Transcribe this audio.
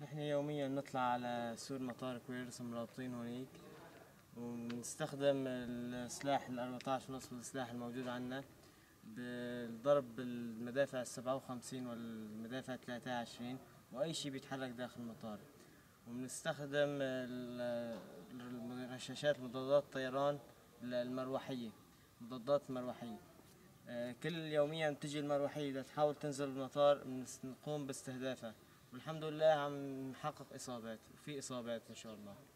نحن يوميا نطلع على سور مطار كويرس مرابطين هونيك، ونستخدم السلاح ال14.5 والسلاح الموجود عنا بالضرب بالمدافع ال57 والمدافع 23 وأي شيء بيتحرك داخل المطار. وبنستخدم الرشاشات مضادات الطيران المروحية، مضادات المروحية. كل يوميا بتجي المروحية إذا تحاول تنزل المطار نقوم باستهدافها، والحمد لله عم نحقق إصابات، وفي إصابات إن شاء الله.